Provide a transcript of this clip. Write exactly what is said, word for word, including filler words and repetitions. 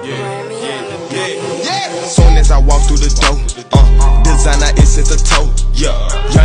yeah, yeah, yeah, yeah. Soon as I walk through the door, uh, designer is at the toe, yeah. Young